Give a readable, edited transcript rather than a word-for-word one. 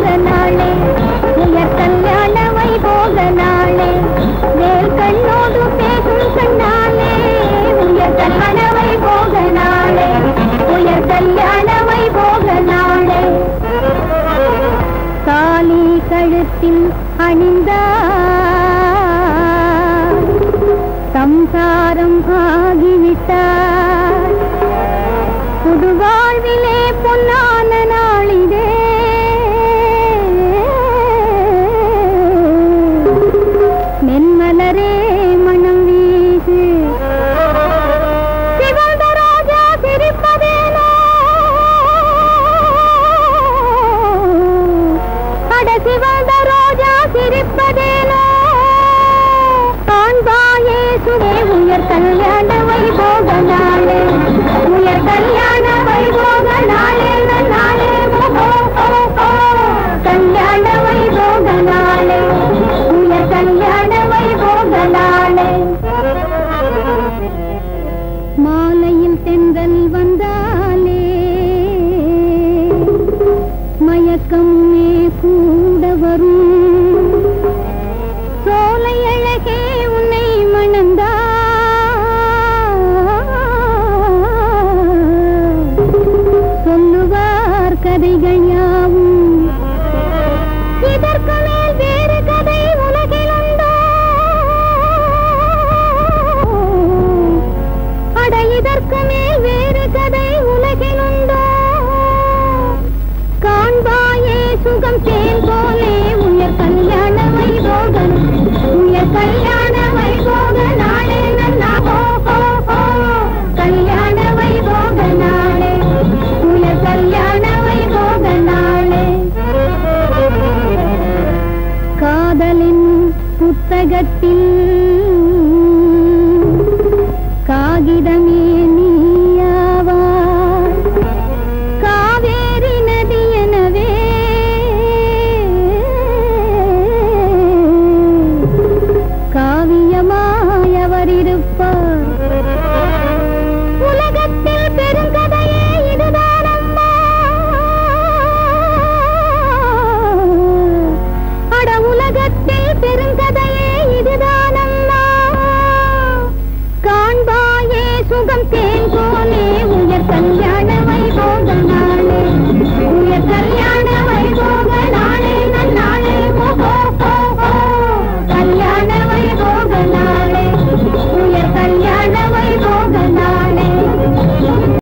வைபோக நாளே, உயர் கல்யாண வைபோக நாளே, வேல் கண்ணோடு பேசும் கண்ணாலே, உயர் கல்யாண வைபோக நாளே, உயர் கல்யாண வைபோக நாளே. தாலி கழுத்தில் அணிந்தார், சம்சாரம் ஆகிவிட்டார், புது வாழ்விலே பொன்னான நாளிதே. மென்மலரே மனம் வீசு, சிவந்த ராஜா சிரிப்பதேனோ, அட சிவந்த ரோஜா சிரிப்பதேனோ, காண்பாயே சுவே உயர் கல்யாண வைபோக நாளே, உயர் கல்யாண வைபோக நாளே, நாளே கல்யாண வைபோக நாளே, உயர் கல்யாண வைபோக நாளே. மாலையில் தென்றல் வந்தாலே மயக்கமே கூட வரும், சோலை அழகே உன்னை மணந்தா, சொல்லுவார் கதைகள் யாவும், இதற்கு மேல் வேறு கதை உலகிலுண்டோ, அட இதற்கு மேல் வேறு கதை உலகிலுண்டோ, காண்பாயே சுகம் தேன் போலே உயர் கல்யாண வைபோக, உயர் கல்யாண வைபோக நாளே, நன்னா கல்யாண வைபோக நாளே, உயர் கல்யாண வைபோக நாளே. காதலின் புத்தகத்தில்